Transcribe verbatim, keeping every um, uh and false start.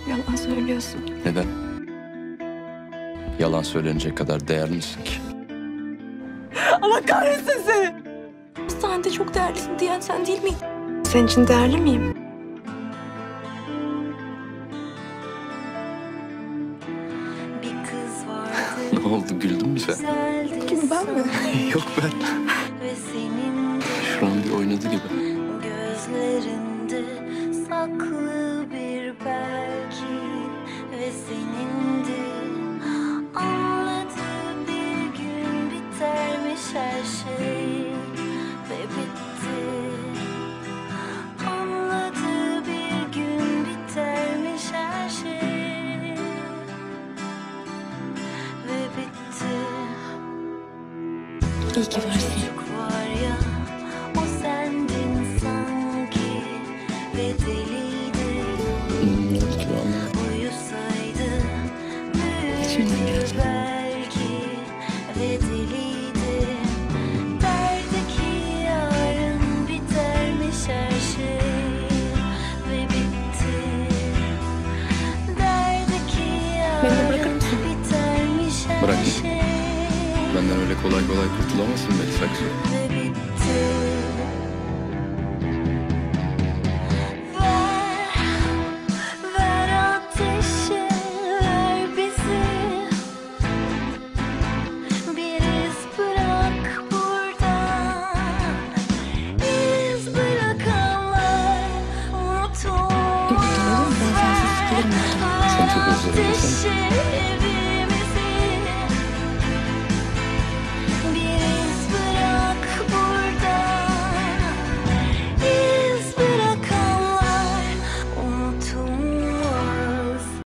Yalan söylüyorsun. Neden? Yalan söylenecek kadar değerli misin ki? Allah kahretsin seni! Hastanede çok değerlisin diyen sen değil miydin? Senin için değerli miyim? Bir kız vardı. Ne oldu, güldün mü sen? Kim, ben mi? Yok ben. Ve senin de Şu an bir oynadı gibi. gözlerinde saklı bir belki. Ve senin de anladığı bir gün bitermiş her şey. Ve bitti. Anladığı bir gün bitermiş her şey. Ve bitti. İyi ki varsın. Çocuk var ya, o sendin sanki. Ve deliydi, Hmm, yok ki vallahi. uyusaydı İçimden büyürdü geldi. belki. Ve deliydi, derdi ki yarın bitermiş her şey. Ve bitti, derdi ki Beni de yarın bırakır mısın? bitermiş her Bırak. şey. Benden öyle kolay kolay kurtulamazsın Melis Aksu. Ve bitti. Ver, ver ateşi, ver bizi. Bir iz bırak burada. İz bırakanlar unutulmaz. Ben sensiz sıkılırım. Sen çok özür dilerim. Ateşi